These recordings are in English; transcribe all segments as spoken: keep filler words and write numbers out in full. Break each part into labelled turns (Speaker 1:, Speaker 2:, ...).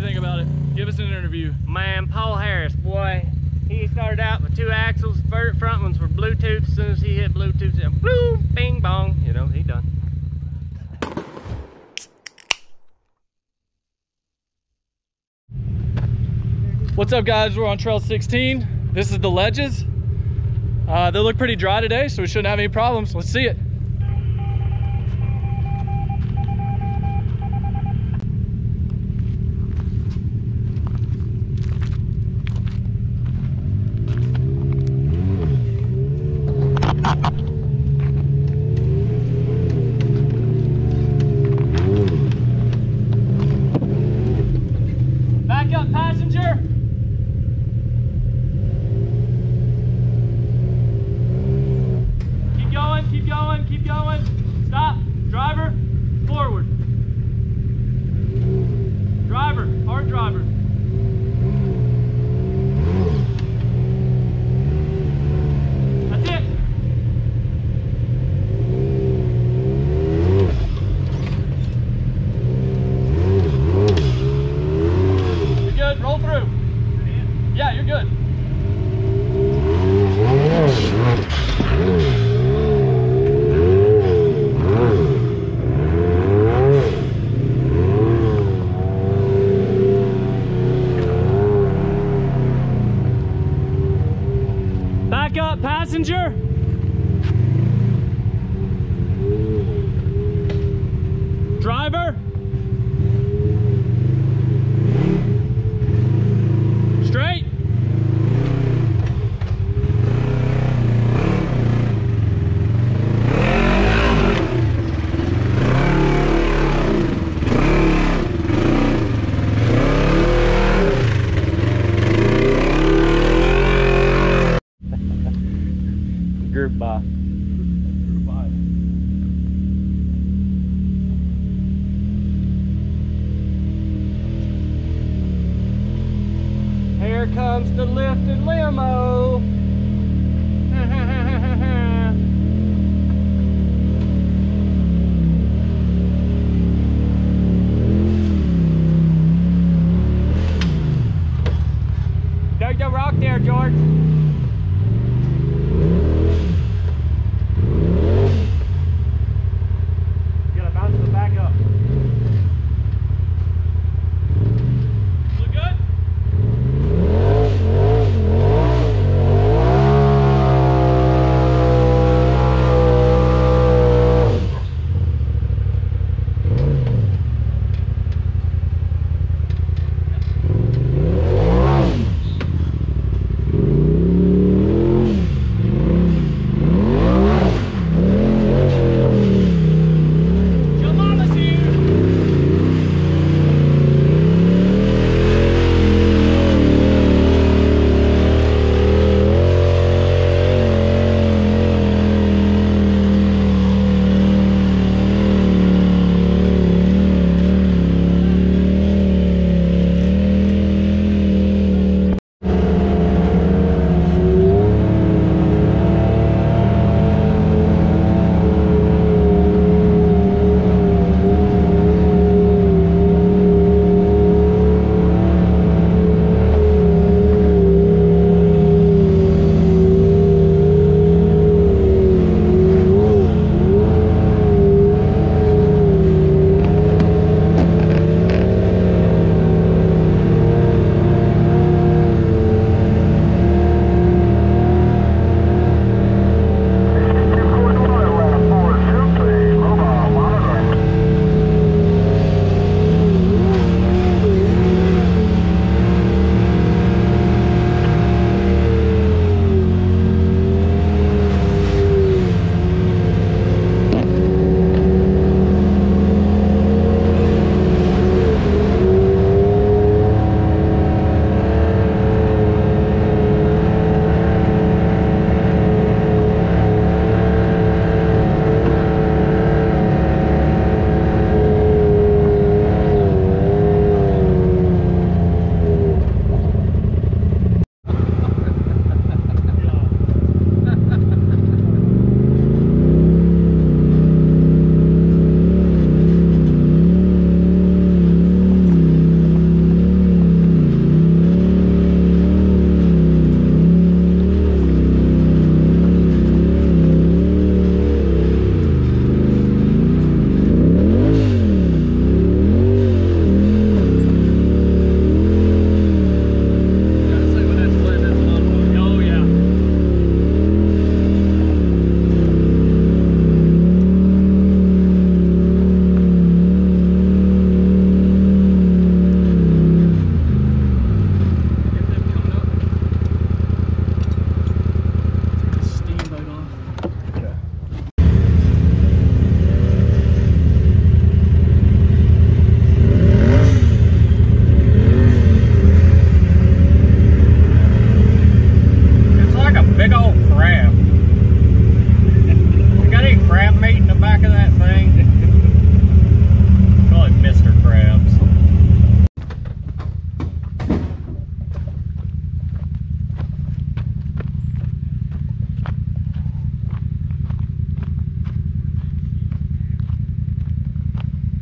Speaker 1: you think about it? Give us an interview.
Speaker 2: Man, Paul Harris, boy, he started out with two axles. Front ones were Bluetooth. As soon as he hit Bluetooth, it bloom, bing bong. You know, he done.
Speaker 1: What's up, guys? We're on trail sixteen. This is the ledges. Uh, they look pretty dry today, so we shouldn't have any problems. Let's see it. Back up, passenger. Keep going, keep going, keep going. Stop. Driver, forward. Driver, hard driver. That's it. You're good, roll through. Yeah, you're good. Back up, passenger. Driver. Straight. Group by. Group by. Here comes the lifted limo. There's the rock there, George.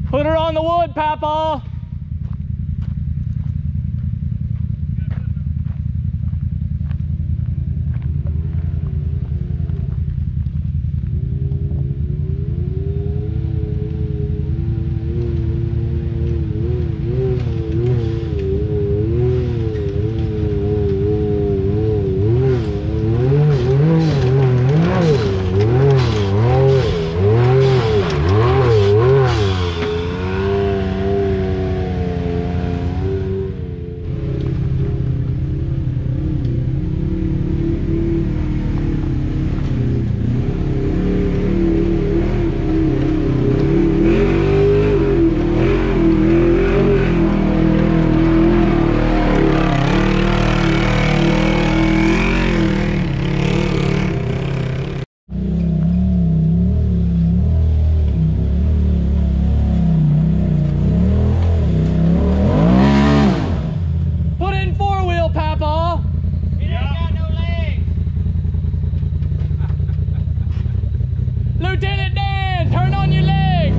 Speaker 1: Put her on the wood, Papa. Lieutenant Dan, turn on your leg.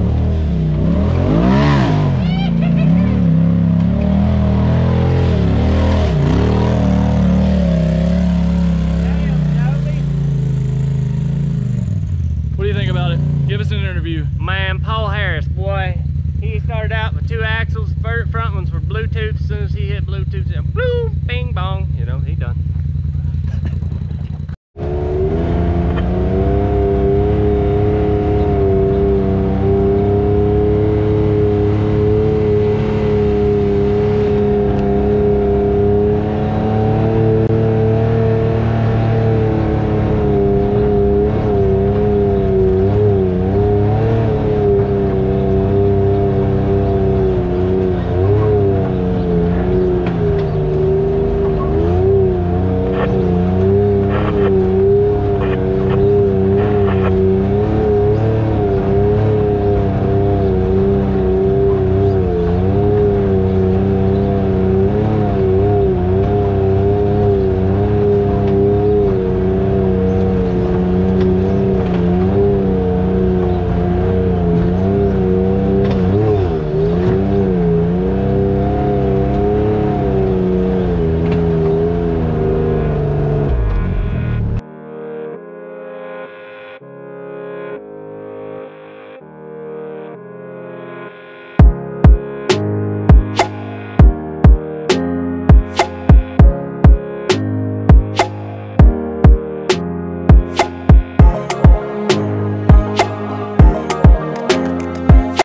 Speaker 1: What do you think about it? Give us an interview.
Speaker 2: Man, Paul Harris, boy, he started out with two axles. Front ones were Bluetooth. As soon as he hit Bluetooth, it bloom, bing, bong. You know, he done.